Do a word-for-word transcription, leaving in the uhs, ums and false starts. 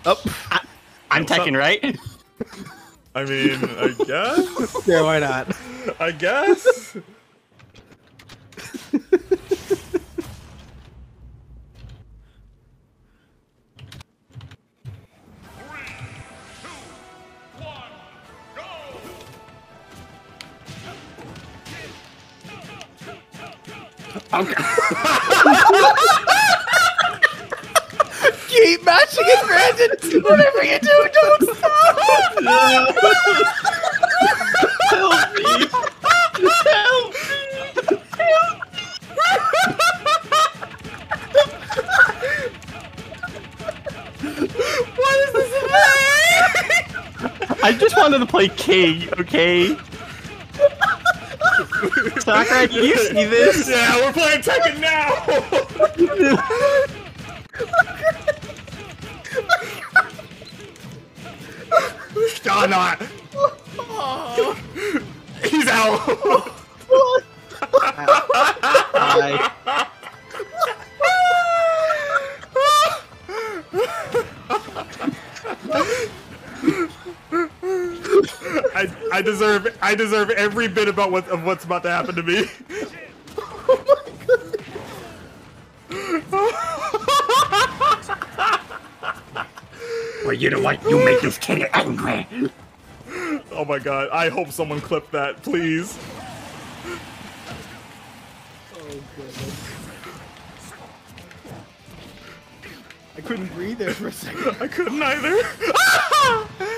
Oh. I, I'm Tekken, right? I mean, I guess. Yeah, why not? I guess. Okay. Keep matching it, Brandon! Whatever you do, don't stop! Help me! Help me! What is this about? I just wanted to play King, okay? Sakura, do you see this? Yeah, we're playing Tekken now! Oh, no. He's out! Hi. I I deserve I deserve every bit about what of what's about to happen to me. Well, you know what? You make this kid angry. Oh my god! I hope someone clipped that, please. Oh goodness. I couldn't breathe there for a second. I couldn't either.